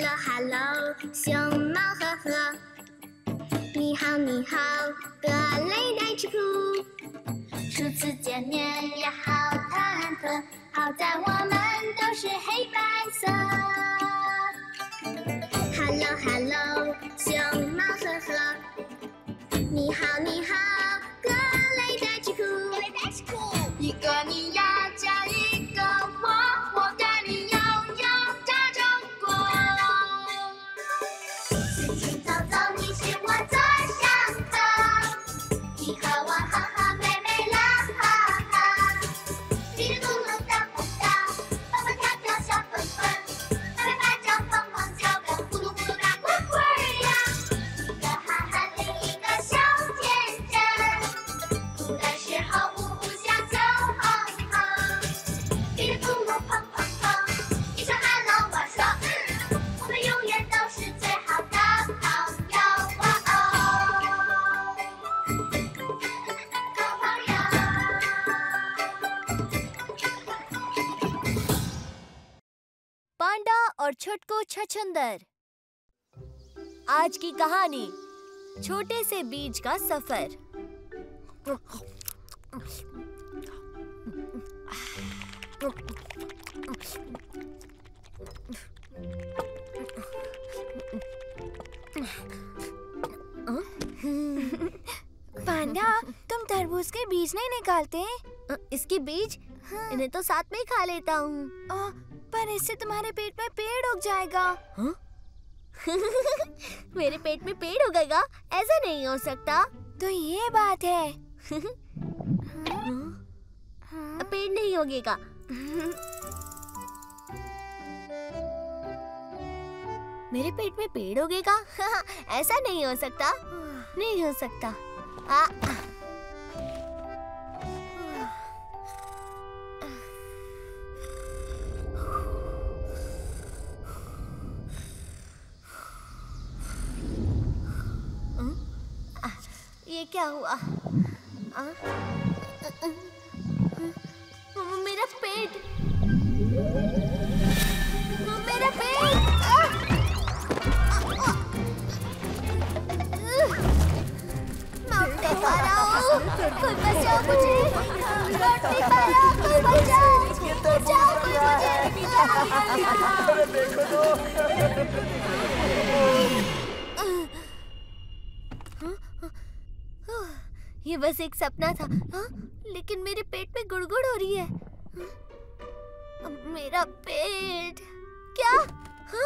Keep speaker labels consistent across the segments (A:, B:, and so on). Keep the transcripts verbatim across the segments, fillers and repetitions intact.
A: Hello Hello， 熊猫呵呵。你好你好，各类带吃苦。初次见面也好忐忑，好在我们都是黑白色。Hello Hello， 熊猫呵呵。你好你好，各类带吃苦。一个你要加一个我，我对你拥有这种果。心情走走，你是我最想的。你和我哈哈美美啦哈哈，叽里咕噜大蹦跶，蹦蹦跳跳小粉粉，白白白叫蹦蹦叫跟咕噜咕噜大滚滚呀。一个憨憨，另一个小天真，哭的时候呜呜笑就哼哼，叽里咕噜砰砰砰，一声 hello 我说嗯，我们永远都是最好的朋友哇哦，好朋友。
B: पांडा और छुटकू छछूंदर। आज की कहानी छोटे से बीज का सफर।
C: पांडा, तुम तरबूज के बीज नहीं निकालते?
B: इसके बीज? हाँ। इन्हें तो साथ में ही खा लेता हूँ।
C: पर इससे तुम्हारे पेट में पेड़ उग जाएगा।
B: हाँ? मेरे पेट में पेड़ उगेगा? ऐसा नहीं हो सकता।
C: तो ये बात है।
B: हाँ? हाँ? पेड़ नहीं उगेगा। मेरे पेट में पेड़ उगेगा? ऐसा नहीं हो सकता। नहीं हो सकता। आ, ये क्या हुआ? आ? मेरा पेट, मेरा पेट! मैं उठ नहीं पा रहा हूँ। कोई बचाओ मुझे। मैं उठ नहीं पा रहा हूँ। कोई बचाओ, बचाओ कोई मुझे।
D: देखो तो।
B: ये बस एक सपना था। हाँ? लेकिन मेरे पेट में गुड़गुड़ हो रही है। हाँ? मेरा पेट क्या? हाँ?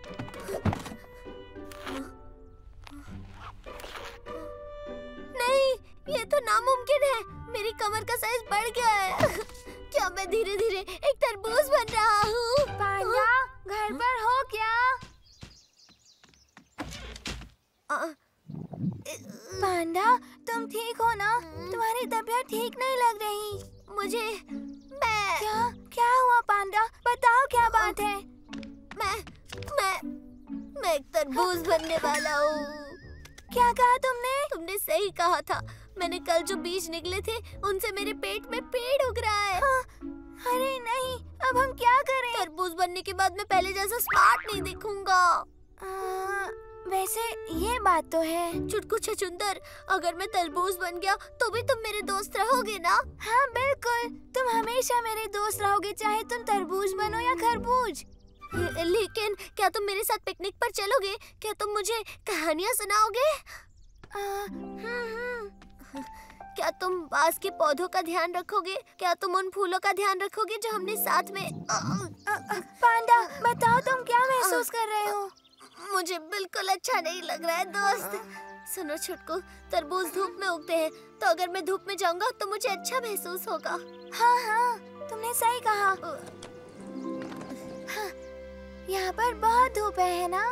B: नहीं, ये तो नामुमकिन है। मेरी कमर का साइज बढ़ गया है। क्या मैं धीरे धीरे एक तरबूज बन रहा हूँ?
C: पांडा, घर पर हो क्या?
B: आ,
C: पांडा, तुम ठीक हो ना? तुम्हारी तबीयत ठीक नहीं लग रही।
B: मुझे मैं
C: क्या क्या हुआ पांडा? बताओ क्या बात है?
B: मैं मैं मैं एक तरबूज बनने वाला हूँ।
C: क्या कहा तुमने?
B: तुमने सही कहा था। मैंने कल जो बीज निकले थे उनसे मेरे पेट में पेड़ उग रहा है।
C: हाँ, अरे नहीं, अब हम क्या करें?
B: तरबूज बनने के बाद मैं पहले जैसा स्मार्ट नहीं दिखूंगा।
C: आ, वैसे ये बात तो है।
B: छुटकू छछूंदर, अगर मैं तरबूज बन गया तो भी तुम मेरे दोस्त रहोगे ना?
C: हाँ बिल्कुल, तुम हमेशा मेरे दोस्त रहोगे, चाहे तुम तरबूज बनो या खरबूज।
B: लेकिन क्या तुम मेरे साथ पिकनिक पर चलोगे? क्या तुम मुझे कहानियाँ सुनाओगे?
C: आ, हम्म,
B: क्या तुम पास के पौधों का ध्यान रखोगे? क्या तुम उन फूलों का ध्यान रखोगे जो हमने साथ में?
C: आ, आ, आ, पांडा, बताओ तुम क्या महसूस कर रहे हो?
B: मुझे बिल्कुल अच्छा नहीं लग रहा है दोस्त। सुनो छुटकू, तरबूज धूप में उगते हैं, तो अगर मैं धूप में जाऊंगा तो मुझे अच्छा महसूस होगा।
C: हाँ हाँ, तुमने सही कहा। हाँ, यहाँ पर बहुत धूप है ना?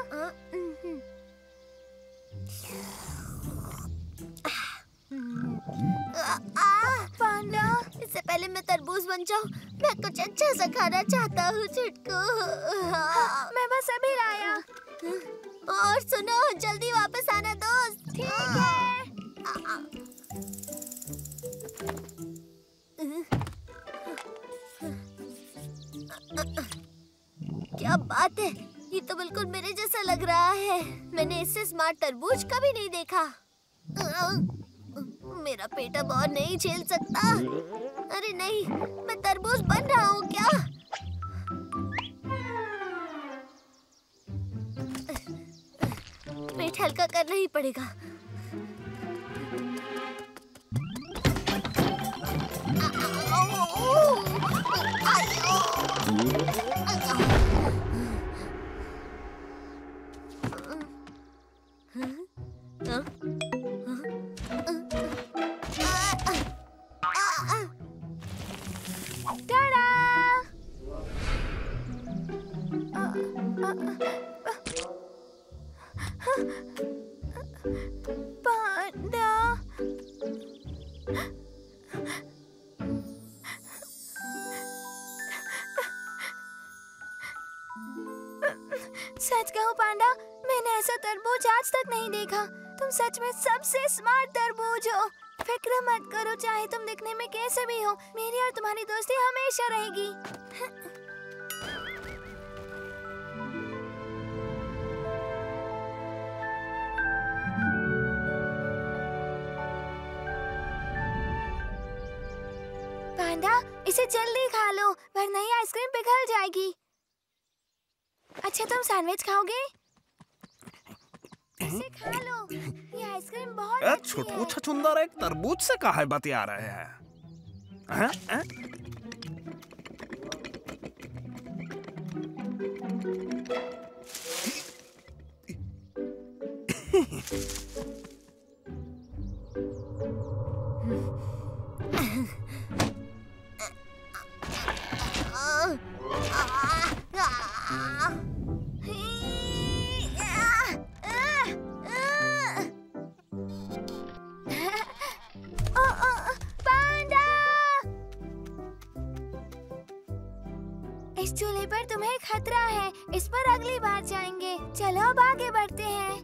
C: पांडा,
B: इससे पहले मैं तरबूज बन जाऊं, मैं कुछ अच्छा सा खाना चाहता हूँ छुटकू।
C: हाँ, मैं बस अभी लाया।
B: और सुनो, जल्दी वापस आना दोस्त।
C: ठीक है।
B: क्या बात है, ये तो बिल्कुल मेरे जैसा लग रहा है। मैंने इससे स्मार्ट तरबूज कभी नहीं देखा। मेरा पेट अब और नहीं झेल सकता। अरे नहीं, मैं तरबूज बन रहा हूँ क्या? पेट हल्का करना ही पड़ेगा।
C: सच कहूं पांडा, मैंने ऐसा तरबूज आज तक नहीं देखा। तुम सच में सबसे स्मार्ट तरबूज हो। फिक्र मत करो, चाहे तुम दिखने में कैसे भी हो, मेरी और तुम्हारी दोस्ती हमेशा रहेगी। पांडा, इसे जल्दी खा लो, वरना ये आइसक्रीम पिघल जाएगी। अच्छा, तुम सैंडविच खाओगे? इसे खा लो, ये आइसक्रीम बहुत अच्छी है।
D: छोटू छछुंदर एक तरबूज से काहे बतिया रहे हैं? हैं? हैं?
C: इस चूल्हे पर तुम्हें खतरा है, इस पर अगली बार जाएंगे। चलो अब आगे बढ़ते हैं।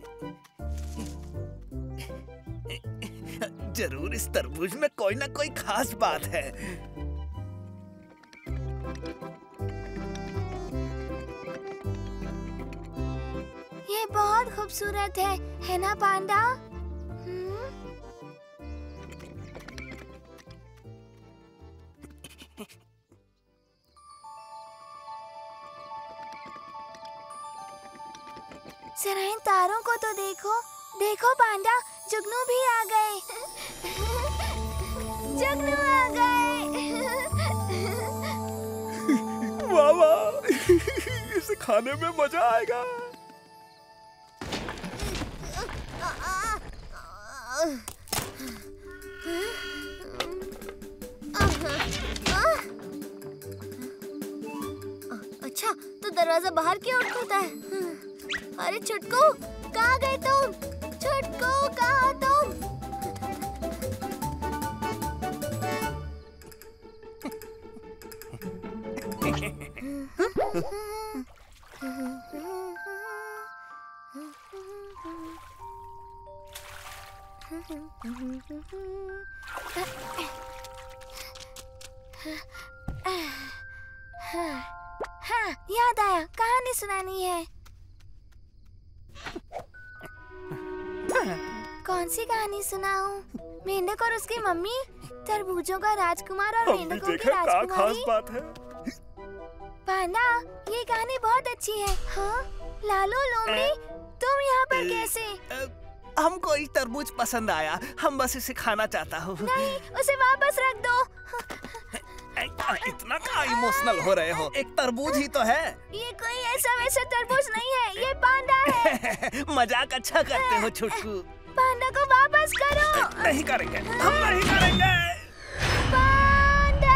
D: जरूर इस तरबूज में कोई ना कोई खास बात है।
C: ये बहुत खूबसूरत है, है ना पांडा? हम्म? जरा इन तारों को तो देखो। देखो पांडा, जुगनू भी आ गए। जुगनू आ गए।
D: वाह वाह, इसे खाने में मजा आएगा।
B: अच्छा, तो दरवाजा बाहर की ओर खुलता है। अरे छुटकू, कहाँ गए तुम? छुटकू, कहाँ तुम?
C: हाँ, याद आया, कहानी सुनानी है। कौन सी कहानी सुनाऊं? मेंढक और उसकी मम्मी, तरबूजों का राजकुमार और मेंढकों की राजकुमारी।
D: खास बात है।
C: पांडा, ये कहानी बहुत अच्छी है। हाँ, लालू लोमड़ी, तुम यहाँ पर कैसे?
D: हमको ये तरबूज पसंद आया, हम बस इसे खाना चाहता हूँ।
C: नहीं, उसे वापस रख दो।
D: इतना क्या इमोशनल हो रहे हो? एक तरबूज ही तो है।
C: ये कोई ऐसा वैसा तरबूज नहीं है, ये पांडा है।
D: मजाक अच्छा करते हो छुटकू।
C: पांडा को वापस करो।
D: नहीं करेंगे, हम नहीं करेंगे।
C: पांडा!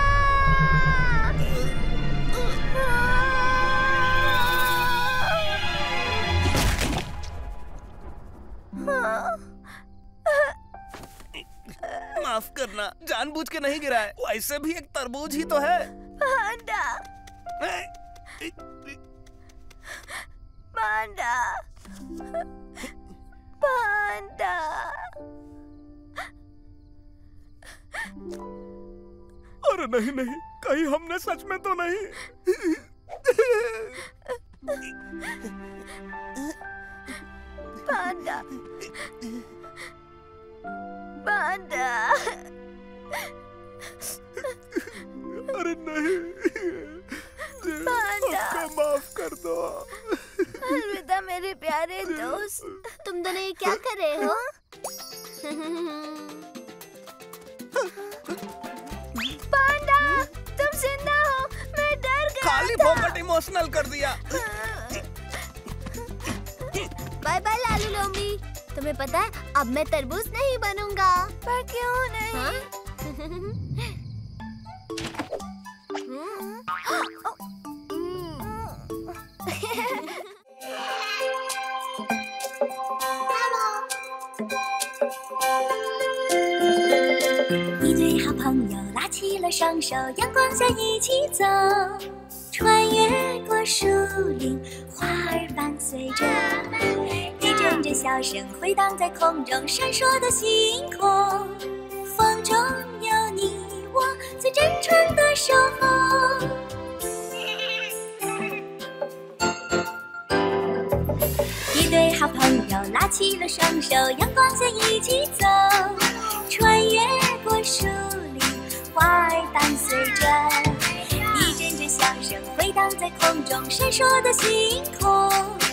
D: माफ करना, जानबूझ के नहीं गिरा है। वैसे भी एक तरबूज ही तो है।
C: पांडा! पांडा! पांडा!
D: अरे नहीं नहीं, कहीं हमने सच में तो नहीं।
C: पांडा, पांडा।
D: अरे नहीं,
C: पांडा,
D: हमें माफ कर दो।
C: अलविदा मेरे प्यारे दोस्त।
B: तुम दोनों ये क्या कर रहे हो?
C: पांडा, तुम जिंदा हो। मैं डर गया
D: खाली
C: था।
D: फोकट इमोशनल कर दिया।
B: बाय बाय लालू लोमी। तुम्हें पता है अब मैं तरबूज नहीं बनूंगा।
C: पर क्यों नहीं?
B: हाँ?
E: 一对好朋友拉起了双手，阳光下一起走，穿越过树林，花儿伴随着，一阵阵笑声回荡在空中，闪烁的星空，风中有你我最真诚的守候。一对好朋友拉起了双手，阳光下一起走，穿越过树林，花儿伴随着，一阵阵笑声回荡在空中，闪烁的星空。